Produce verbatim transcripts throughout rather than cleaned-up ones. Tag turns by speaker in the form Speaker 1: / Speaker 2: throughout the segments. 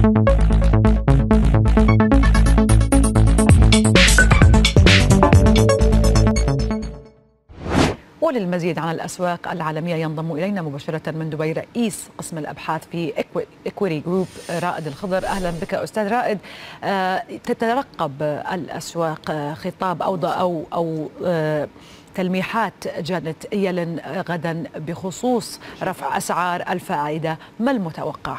Speaker 1: وللمزيد عن الأسواق العالمية ينضم إلينا مباشرة من دبي رئيس قسم الأبحاث في إكويري جروب رائد الخضر. أهلا بك أستاذ رائد. تترقب الأسواق خطاب أو أو أو تلميحات جانيت يلن غدا بخصوص رفع أسعار الفائدة، ما المتوقع؟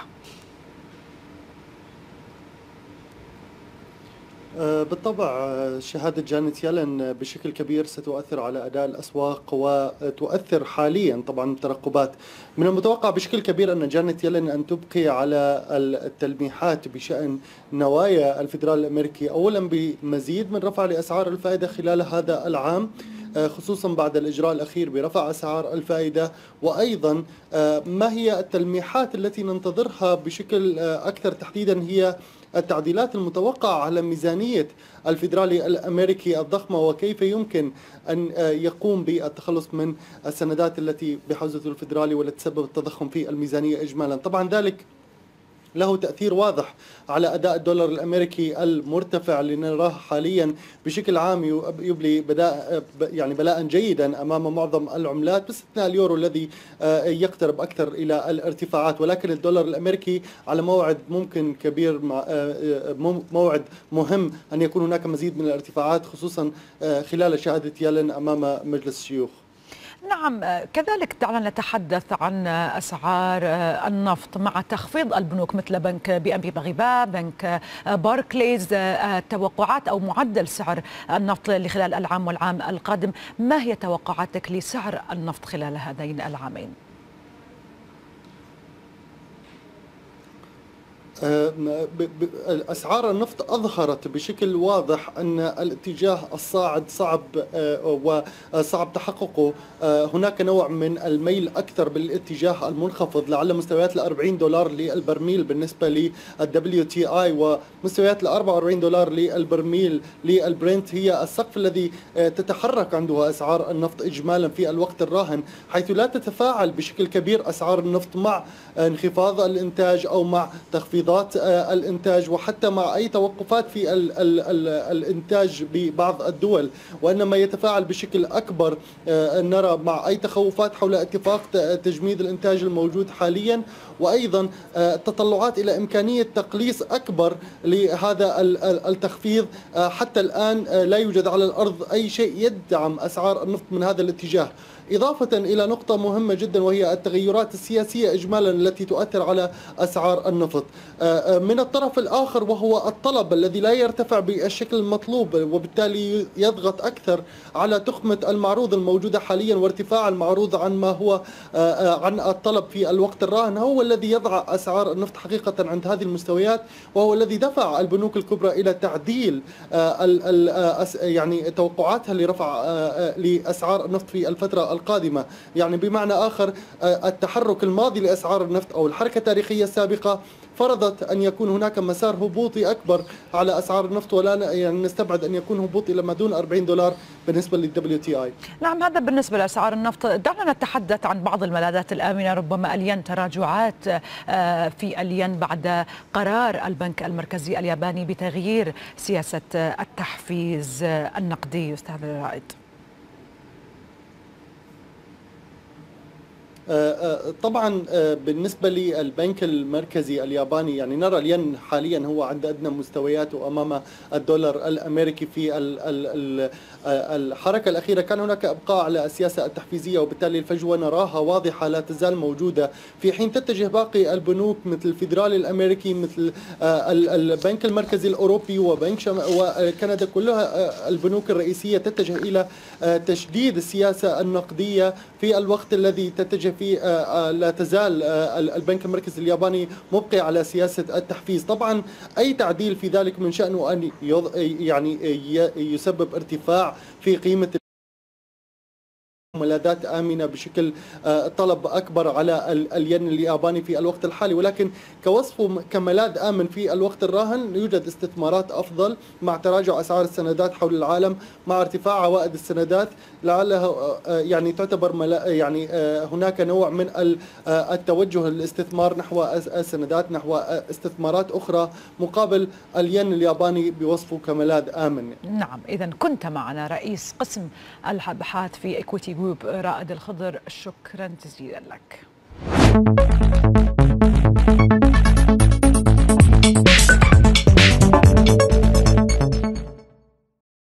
Speaker 2: بالطبع شهادة جانيت يلن بشكل كبير ستؤثر على أداء الأسواق وتؤثر حاليا طبعا الترقبات. من المتوقع بشكل كبير أن جانيت يلن أن تبقي على التلميحات بشأن نوايا الفيدرالي الأمريكي، أولا بمزيد من رفع لأسعار الفائدة خلال هذا العام، خصوصا بعد الإجراء الأخير برفع أسعار الفائدة، وأيضا ما هي التلميحات التي ننتظرها بشكل أكثر تحديدا هي التعديلات المتوقعة على ميزانية الفيدرالي الأمريكي الضخمة، وكيف يمكن أن يقوم بالتخلص من السندات التي بحوزته الفيدرالي والتي تسبب التضخم في الميزانية إجمالا. طبعا ذلك له تأثير واضح على أداء الدولار الأمريكي المرتفع اللي نراه حاليا بشكل عام يبلي بداء يعني بلاء جيدا أمام معظم العملات باستثناء اليورو الذي يقترب أكثر إلى الارتفاعات، ولكن الدولار الأمريكي على موعد ممكن كبير، موعد مهم أن يكون هناك مزيد من الارتفاعات خصوصا خلال شهادة يلن أمام مجلس الشيوخ.
Speaker 1: نعم، كذلك دعنا نتحدث عن أسعار النفط مع تخفيض البنوك مثل بنك بي ام بي باريبا، بنك باركليز، توقعات أو معدل سعر النفط لخلال العام والعام القادم. ما هي توقعاتك لسعر النفط خلال هذين العامين؟
Speaker 2: أسعار النفط أظهرت بشكل واضح أن الاتجاه الصاعد صعب وصعب تحققه. هناك نوع من الميل أكثر بالاتجاه المنخفض لعل مستويات الأربعين دولار للبرميل بالنسبة للدبليو تي آي ومستويات الأربعة وأربعين دولار للبرميل للبرنت هي السقف الذي تتحرك عنده أسعار النفط إجمالا في الوقت الراهن، حيث لا تتفاعل بشكل كبير أسعار النفط مع انخفاض الإنتاج أو مع تخفيض الإنتاج وحتى مع أي توقفات في ال ال ال الإنتاج ببعض الدول، وإنما يتفاعل بشكل أكبر نرى مع أي تخوفات حول اتفاق تجميد الإنتاج الموجود حاليا، وأيضا التطلعات إلى إمكانية تقليص أكبر لهذا التخفيض. حتى الآن لا يوجد على الأرض أي شيء يدعم أسعار النفط من هذا الاتجاه، إضافة إلى نقطة مهمة جدا وهي التغيرات السياسية إجمالا التي تؤثر على أسعار النفط من الطرف الآخر، وهو الطلب الذي لا يرتفع بالشكل المطلوب وبالتالي يضغط أكثر على تخمة المعروض الموجودة حاليا، وارتفاع المعروض عن ما هو عن الطلب في الوقت الراهن هو الذي يضع أسعار النفط حقيقة عند هذه المستويات، وهو الذي دفع البنوك الكبرى إلى تعديل يعني توقعاتها لرفع لأسعار النفط في الفترة القادمة. يعني بمعنى آخر التحرك الماضي لأسعار النفط أو الحركة التاريخية السابقة فرضت أن يكون هناك مسار هبوطي أكبر على أسعار النفط، ولا يعني نستبعد أن يكون هبوط إلى ما دون أربعين دولار بالنسبة للدبليو تي آي.
Speaker 1: نعم، هذا بالنسبة لأسعار النفط. دعنا نتحدث عن بعض الملاذات الآمنة، ربما الين، تراجعات في الين بعد قرار البنك المركزي الياباني بتغيير سياسة التحفيز النقدي. أستاذ رائد.
Speaker 2: طبعا بالنسبة للبنك المركزي الياباني يعني نرى الين حاليا هو عند أدنى مستوياته أمام الدولار الأمريكي. في الحركة الأخيرة كان هناك إبقاء على السياسة التحفيزية، وبالتالي الفجوة نراها واضحة لا تزال موجودة، في حين تتجه باقي البنوك مثل الفيدرالي الأمريكي مثل البنك المركزي الأوروبي وبنك وكندا، كلها البنوك الرئيسية تتجه إلى تشديد السياسة النقدية في الوقت الذي تتجه في لا تزال البنك المركزي الياباني مبقي على سياسة التحفيز. طبعا أي تعديل في ذلك من شأنه أن يعني يسبب ارتفاع في قيمة ملاذات آمنة بشكل طلب أكبر على الين الياباني في الوقت الحالي، ولكن كوصفه كملاذ آمن في الوقت الراهن يوجد استثمارات أفضل مع تراجع أسعار السندات حول العالم، مع ارتفاع عوائد السندات لعلها يعني تعتبر يعني هناك نوع من التوجه للاستثمار نحو السندات، نحو استثمارات أخرى مقابل الين الياباني بوصفه كملاذ آمن.
Speaker 1: نعم، إذا كنت معنا رئيس قسم الأبحاث في إكويتي جروب رائد الخضر، شكرا جزيلا لك.